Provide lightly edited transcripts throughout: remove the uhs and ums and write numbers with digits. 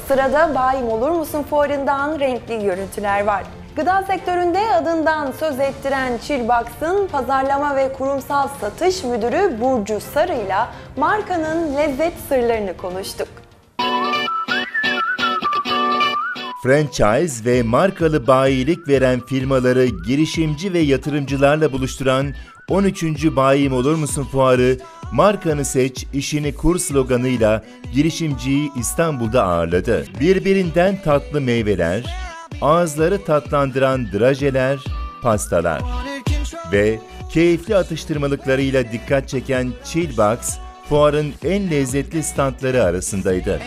Sırada Bayim Olur Musun fuarından renkli görüntüler var. Gıda sektöründe adından söz ettiren Chillbox'ın pazarlama ve kurumsal satış müdürü Burcu Sarı'yla markanın lezzet sırlarını konuştuk. Franchise ve markalı bayilik veren firmaları girişimci ve yatırımcılarla buluşturan 13. Bayim Olur Musun fuarı, "Markanı seç, işini kur" sloganıyla girişimciyi İstanbul'da ağırladı. Birbirinden tatlı meyveler, ağızları tatlandıran drajeler, pastalar ve keyifli atıştırmalıklarıyla dikkat çeken Chillbox, fuarın en lezzetli standları arasındaydı.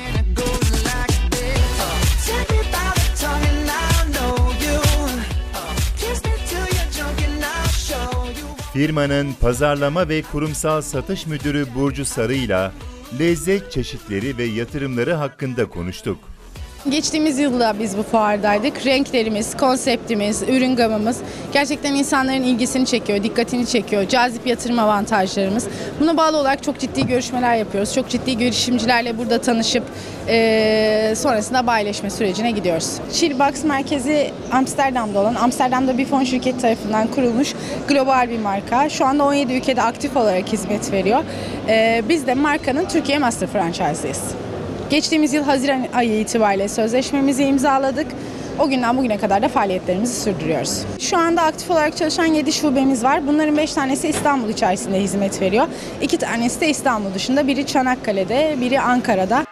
Firmanın pazarlama ve kurumsal satış müdürü Burcu Sarı'yla lezzet çeşitleri ve yatırımları hakkında konuştuk. Geçtiğimiz yılda biz bu fuardaydık. Renklerimiz, konseptimiz, ürün gamımız gerçekten insanların ilgisini çekiyor, dikkatini çekiyor. Cazip yatırım avantajlarımız. Buna bağlı olarak çok ciddi görüşmeler yapıyoruz. Çok ciddi girişimcilerle burada tanışıp sonrasında bayileşme sürecine gidiyoruz. Chillbox merkezi Amsterdam'da olan, Amsterdam'da bir fon şirketi tarafından kurulmuş global bir marka. Şu anda 17 ülkede aktif olarak hizmet veriyor. Biz de markanın Türkiye Master Franchise'ıyız. Geçtiğimiz yıl Haziran ayı itibariyle sözleşmemizi imzaladık. O günden bugüne kadar da faaliyetlerimizi sürdürüyoruz. Şu anda aktif olarak çalışan 7 şubemiz var. Bunların 5 tanesi İstanbul içerisinde hizmet veriyor. 2 tanesi de İstanbul dışında. Biri Çanakkale'de, biri Ankara'da.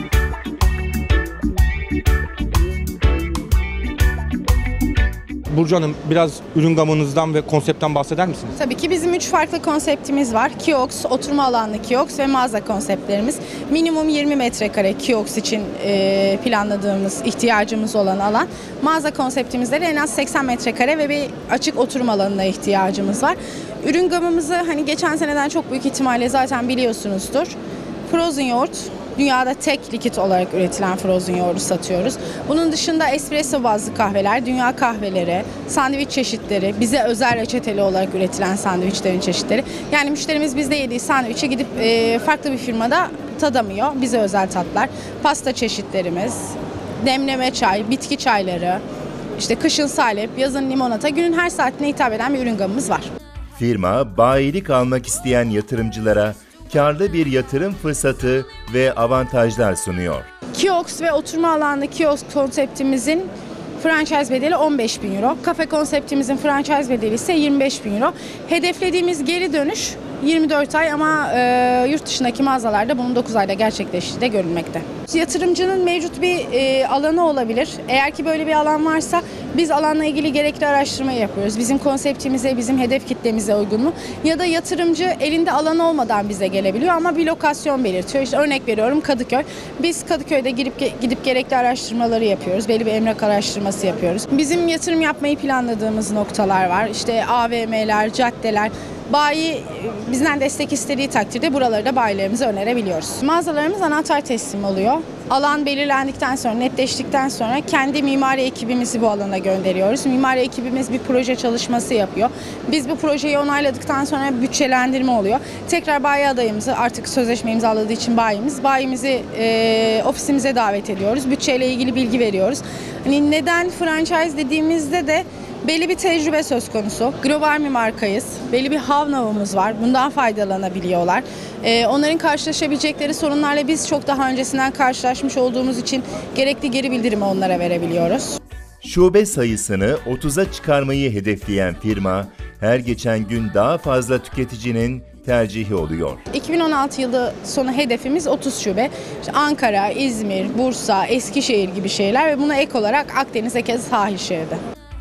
Burcu Hanım, biraz ürün gamınızdan ve konseptten bahseder misiniz? Tabii ki bizim 3 farklı konseptimiz var. Kiosk, oturma alanlı kiosk ve mağaza konseptlerimiz. Minimum 20 metrekare kiosk için planladığımız, ihtiyacımız olan alan. Mağaza konseptimizde de en az 80 metrekare ve bir açık oturma alanına ihtiyacımız var. Ürün gamımızı hani geçen seneden çok büyük ihtimalle zaten biliyorsunuzdur. Frozen yoğurt. Dünyada tek likit olarak üretilen frozen yoğurdu satıyoruz. Bunun dışında espresso bazlı kahveler, dünya kahveleri, sandviç çeşitleri, bize özel reçeteli olarak üretilen sandviçlerin çeşitleri. Yani müşterimiz bizde yediği sandviçi gidip farklı bir firmada tadamıyor. Bize özel tatlar, pasta çeşitlerimiz, demleme çay, bitki çayları, işte kışın salep, yazın limonata, günün her saatine hitap eden bir ürün gamımız var. Firma, bayilik almak isteyen yatırımcılara karlı bir yatırım fırsatı ve avantajlar sunuyor. Kiosk ve oturma alanlı kiosk konseptimizin franchise bedeli 15.000 euro. Kafe konseptimizin franchise bedeli ise 25.000 euro. Hedeflediğimiz geri dönüş 24 ay ama yurt dışındaki mağazalarda bunun 9 ayda gerçekleştiği de görülmekte. Yatırımcının mevcut bir alanı olabilir. Eğer ki böyle bir alan varsa biz alanla ilgili gerekli araştırmayı yapıyoruz. Bizim konseptimize, bizim hedef kitlemize uygun mu? Ya da yatırımcı elinde alan olmadan bize gelebiliyor ama bir lokasyon belirtiyor. İşte örnek veriyorum Kadıköy. Biz Kadıköy'de gidip gerekli araştırmaları yapıyoruz. Belli bir emlak araştırması yapıyoruz. Bizim yatırım yapmayı planladığımız noktalar var. İşte AVM'ler, caddeler. Bayi bizden destek istediği takdirde buraları da bayilerimize önerebiliyoruz. Mağazalarımız anahtar teslim oluyor. Alan belirlendikten sonra, netleştikten sonra kendi mimari ekibimizi bu alana gönderiyoruz. Mimari ekibimiz bir proje çalışması yapıyor. Biz bu projeyi onayladıktan sonra bütçelendirme oluyor. Tekrar bayi adayımızı, artık sözleşme imzaladığı için bayimizi ofisimize davet ediyoruz. Bütçeyle ilgili bilgi veriyoruz. Hani neden franchise dediğimizde de belli bir tecrübe söz konusu. Global bir markayız. Belli bir have-know'umuz var. Bundan faydalanabiliyorlar. Onların karşılaşabilecekleri sorunlarla biz çok daha öncesinden karşılaşmış olduğumuz için gerekli geri bildirimi onlara verebiliyoruz. Şube sayısını 30'a çıkarmayı hedefleyen firma, her geçen gün daha fazla tüketicinin tercihi oluyor. 2016 yılı sonu hedefimiz 30 şube. İşte Ankara, İzmir, Bursa, Eskişehir gibi şehirler ve buna ek olarak Akdeniz, Ege sahil şeridi.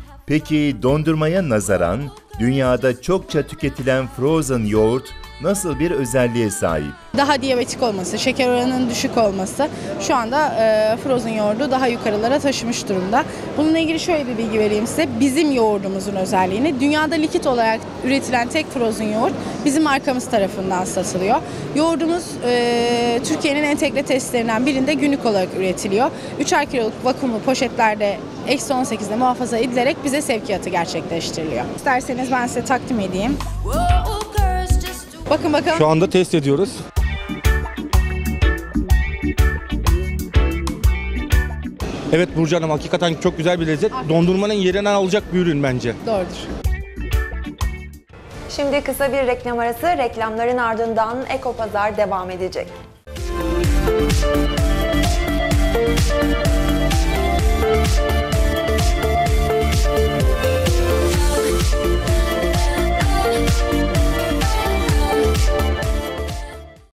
Peki dondurmaya nazaran dünyada çokça tüketilen frozen yoğurt nasıl bir özelliğe sahip? Daha diyabetik olması, şeker oranının düşük olması şu anda frozen yoğurdu daha yukarılara taşımış durumda. Bununla ilgili şöyle bir bilgi vereyim size. Bizim yoğurdumuzun özelliğini, dünyada likit olarak üretilen tek frozen yoğurt bizim markamız tarafından satılıyor. Yoğurdumuz Türkiye'nin entegre testlerinden birinde günlük olarak üretiliyor. 3'er kiloluk vakumlu poşetlerde -18'de muhafaza edilerek bize sevkiyatı gerçekleştiriliyor. İsterseniz ben size takdim edeyim. Bakın bakalım. Şu anda test ediyoruz. Evet Burcu Hanım, hakikaten çok güzel bir lezzet. Dondurmanın yerinden alacak bir ürün bence. Doğrudur. Şimdi kısa bir reklam arası, reklamların ardından Ekopazar devam edecek.